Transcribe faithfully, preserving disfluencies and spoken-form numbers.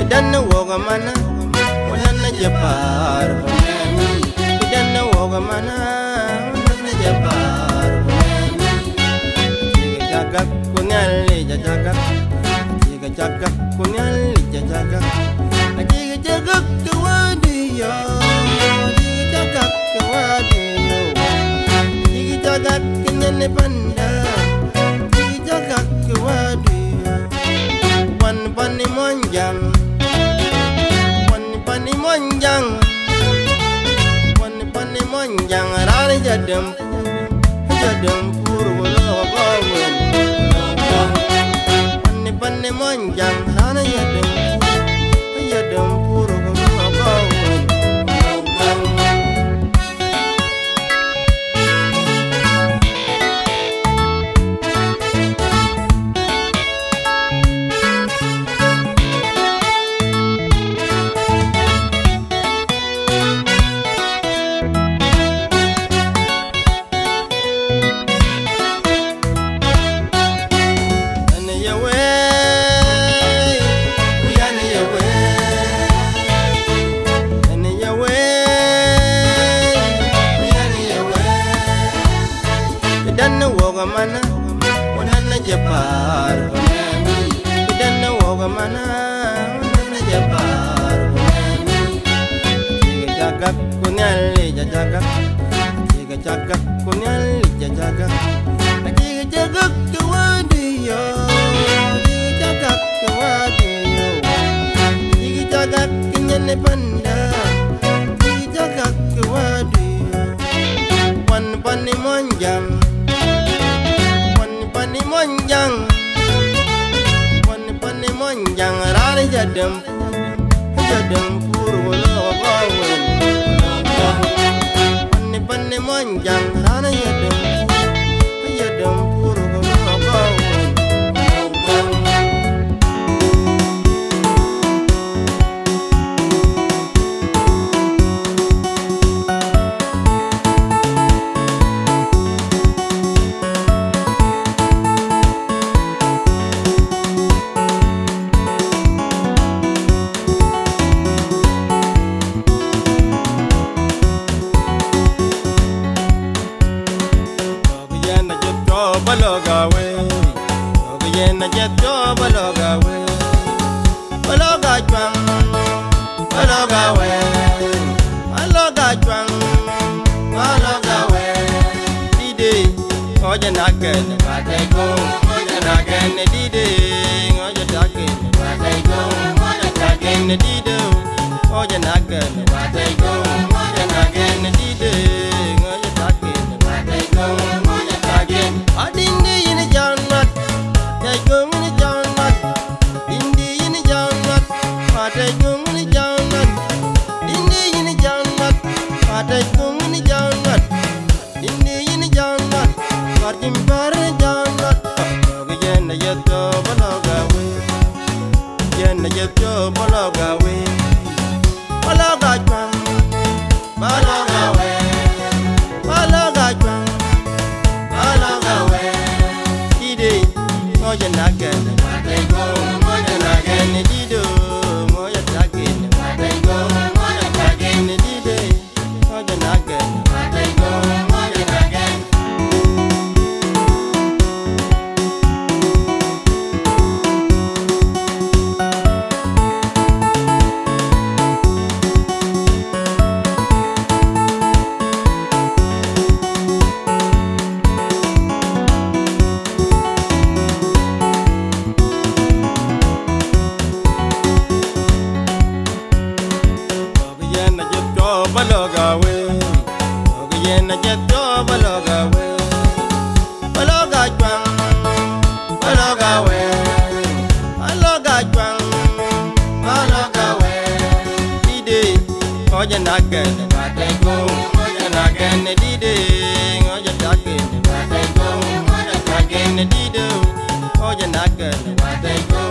Danna woga mana Wanana Japar Danna woga mana Wanana Japar Jiga jagak kunyali jagak Jiga jagak kunyali jagak Jiga jagak kewadiyo Jiga jagak kewadiyo Jiga jagak kenyane panda Jiga jagak kewadiyo Wan pani monjang Pani monjang, pani pani monjang, rani jadem, jadem puru bolo kawen. Pani pani monjang, rani jadem, jadem puru bolo kawen. Danna woga mana Wanana Japar Danna woga mana Wanana Japar Jiga jagak kunyali jagak Jiga jagak kunyali jagak Jiga jagak kewadiyo Jiga jagak kewadiyo Jiga jagak kenyane panda Jiga jagak kewadiyo Wan pani monjang Pani monjang, pani pani monjang, rani jadem, jadem puru bolo kawen. Pani pani monjang, rani jadem, jadem puru bolo kawen. Baloga we, ogiyena jetto baloga we, baloga chwang, baloga we, baloga chwang, baloga we. Dide, oja naken, batay ko, oja naken, dide, oja naken, batay ko, oja naken, dide, oja naken, batay ko, oja naken, dide, oja naken, batay ko. Adindi yini jangat, jai gung yini jangat. Dindi yini jangat, patai gung yini jangat. Dindi yini jangat, patai gung yini jangat. Dindi yini jangat, parjim pare jangat. Oge jena jetto baloga we, jena jetto baloga we, baloga chwang, baloga we, baloga chwang. Moja nagen, matay ko, moja nagen, dido, moja nagen, matay ko, moja nagen, dido, moja nagen, matay ko, moja nagen. Baloga we, ogiyena jetto baloga we, baloga chwang, baloga we, baloga chwang, baloga we. Dide, oja naken, batay ko, oja naken, dide, oja naken, batay ko, oja naken, dide, oja naken, batay ko.